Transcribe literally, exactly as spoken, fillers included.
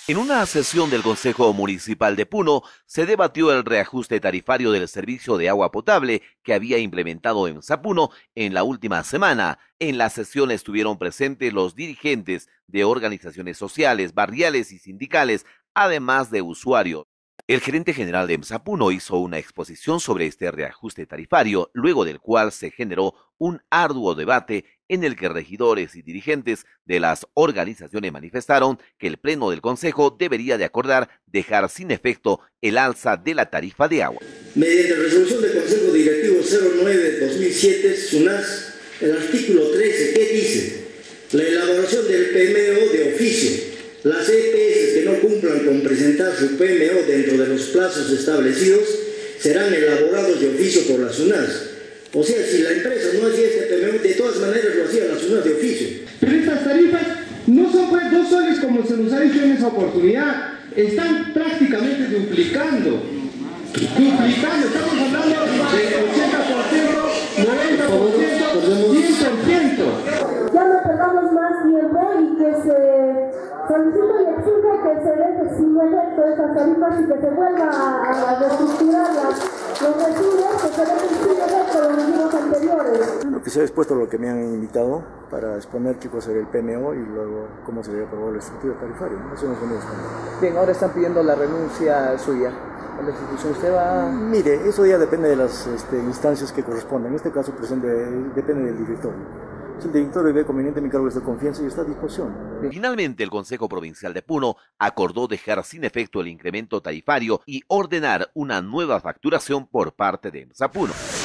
En una sesión del Consejo Municipal de Puno se debatió el reajuste tarifario del servicio de agua potable que había implementado EMSA Puno en la última semana. En la sesión estuvieron presentes los dirigentes de organizaciones sociales, barriales y sindicales, además de usuarios. El gerente general de EMSA Puno hizo una exposición sobre este reajuste tarifario, luego del cual se generó un arduo debate en el que regidores y dirigentes de las organizaciones manifestaron que el Pleno del Consejo debería de acordar dejar sin efecto el alza de la tarifa de agua. Mediante resolución del Consejo Directivo cero nueve guión dos mil siete, SUNAS, el artículo trece, ¿qué dice? La elaboración del P M O de oficio. Las E P S que no cumplan con presentar su P M O dentro de los plazos establecidos serán elaborados de oficio por la SUNAS. O sea, si la empresa no hacía este P M O, de todas maneras lo hacía la SUNAS de oficio. Pero estas tarifas no son pues dos soles como se nos ha dicho en esa oportunidad, están prácticamente duplicando. Duplicando, estamos hablando del ochenta por ciento, noventa por ciento, cien por ciento. Ya no perdamos más tiempo y que se solicite y exija que se deje sin efecto estas tarifas y que se vuelva a, a reestructurar las, los residuos, que se dejen sin efecto los residuos anteriores. Lo que se ha expuesto lo que me han invitado para exponer qué cosa era el P M O y luego cómo se debe aprobar la estructura tarifaria. Eso nos venimos a Bien, ahora están pidiendo la renuncia suya a la institución. ¿Usted va...? Mire, eso ya depende de las este, instancias que correspondan. En este caso, presente, depende del directorio. Si el directorio ve conveniente mi cargo de confianza y está a disposición. Finalmente, el Consejo Provincial de Puno acordó dejar sin efecto el incremento tarifario y ordenar una nueva facturación por parte de EMSA Puno.